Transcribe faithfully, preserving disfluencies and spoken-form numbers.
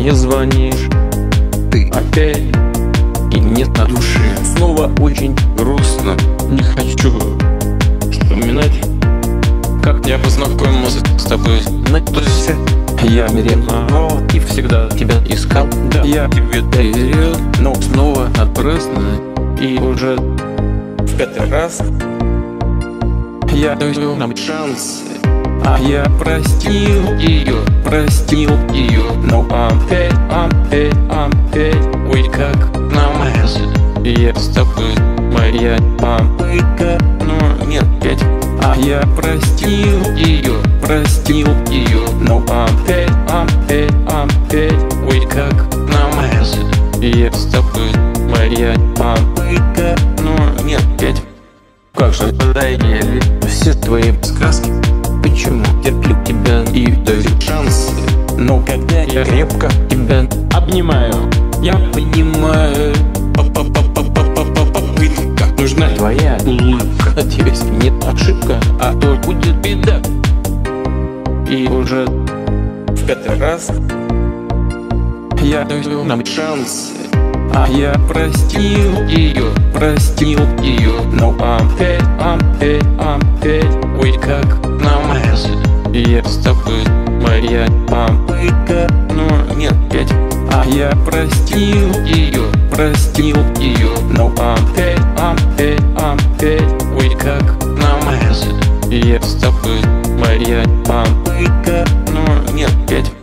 не звонишь ты опять, и нет на душе. Снова очень грустно. Не хочу вспоминать, как я познакомился с тобой на тусе. Я ревновал и всегда тебя искал. Да, я тебе доверял, но снова напрасно. И уже в пятый раз я даю нам шанс. А я простил ее, простил ее, но опять, опять, опять. Ой, как нам я с тобой, моя попытка, но нет пять. А я простил ее, простил ее, но опять, опять, опять. Ой, как нам я с тобой, моя попытка, но нет пять. Как же надоели все твои сказки. Почему терплю тебя и даю шанс? Но когда я крепко тебя обнимаю, я понимаю, попытка нужна твоя улыбка. Надеюсь, нет ошибка, а то будет беда. И уже в пятый раз я даю нам шанс. А я простил ее, простил ее, но опять, опять, опять. Ой, как нам я с тобой, моя попытка, но нет пять. А я простил ее, простил ее, но опять, опять, опять. Ой, как нам я с тобой, моя попытка, но нет пять.